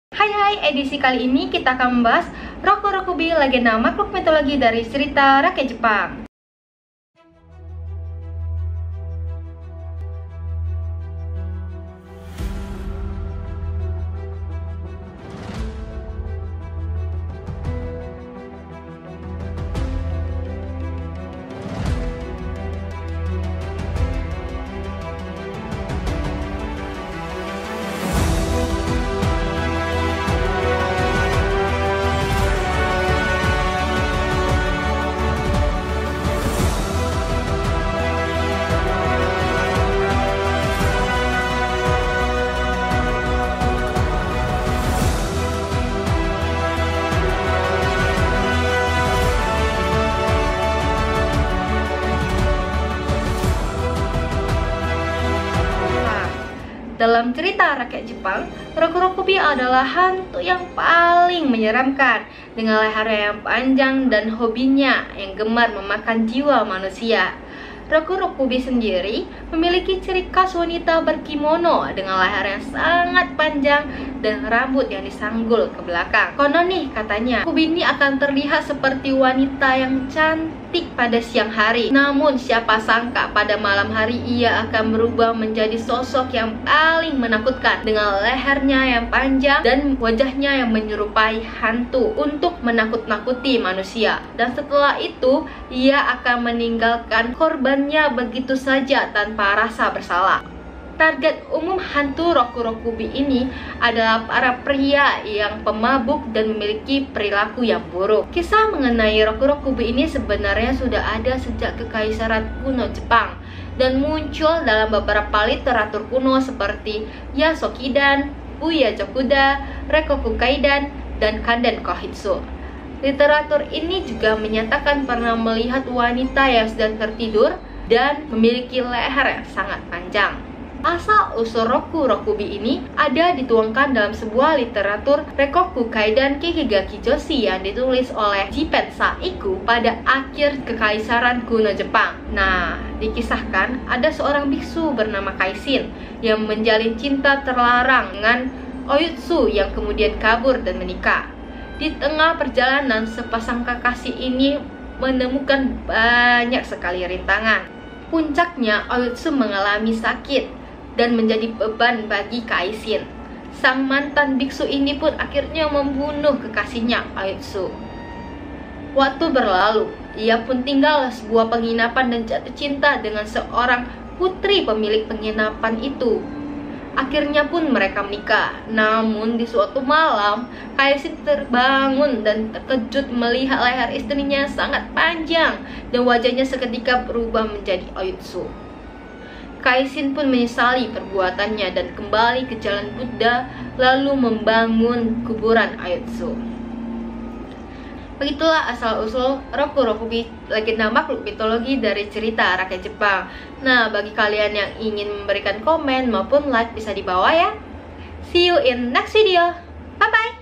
Hai, edisi kali ini kita akan membahas Roku Rokubi, legenda makhluk mitologi dari cerita rakyat Jepang. Dalam cerita rakyat Jepang, Roku Rokubi adalah hantu yang paling menyeramkan dengan leher yang panjang dan hobinya yang gemar memakan jiwa manusia. Roku Rokubi sendiri memiliki ciri khas wanita berkimono dengan leher yang sangat panjang dan rambut yang disanggul ke belakang. Konon nih katanya, Rokubi ini akan terlihat seperti wanita yang cantik pada siang hari. Namun siapa sangka pada malam hari ia akan berubah menjadi sosok yang paling menakutkan dengan lehernya yang panjang dan wajahnya yang menyerupai hantu untuk menakut-nakuti manusia. Dan setelah itu ia akan meninggalkan korbannya begitu saja tanpa rasa bersalah. Target umum hantu Roku Rokubi ini adalah para pria yang pemabuk dan memiliki perilaku yang buruk. Kisah mengenai Roku Rokubi ini sebenarnya sudah ada sejak kekaisaran kuno Jepang dan muncul dalam beberapa literatur kuno seperti Yasokidan, Uyajokuda, Rekoku Kaidan, dan Kanden Kohitsu. Literatur ini juga menyatakan pernah melihat wanita yang sedang tertidur dan memiliki leher yang sangat panjang. Asal-usul Roku Rokubi ini ada dituangkan dalam sebuah literatur Rekoku Kaidan Kikigaki Joshi yang ditulis oleh Jipen Saiku pada akhir kekaisaran kuno Jepang. Nah, dikisahkan ada seorang biksu bernama Kaisin yang menjalin cinta terlarang dengan Oyutsu yang kemudian kabur dan menikah. Di tengah perjalanan, sepasang kekasih ini menemukan banyak sekali rintangan. Puncaknya, Oyutsu mengalami sakit dan menjadi beban bagi Kaisin. Sang mantan biksu ini pun akhirnya membunuh kekasihnya, Oyutsu. Waktu berlalu, ia pun tinggal sebuah penginapan dan jatuh cinta dengan seorang putri pemilik penginapan itu. Akhirnya pun mereka menikah. Namun di suatu malam, Kaisin terbangun dan terkejut melihat leher istrinya sangat panjang dan wajahnya seketika berubah menjadi Oyutsu. Kaisin pun menyesali perbuatannya dan kembali ke jalan Buddha lalu membangun kuburan Oyutsu. Begitulah asal-usul Roku Rokubi, legenda makhluk mitologi dari cerita rakyat Jepang. Nah, bagi kalian yang ingin memberikan komen maupun like bisa di bawah ya. See you in next video. Bye bye.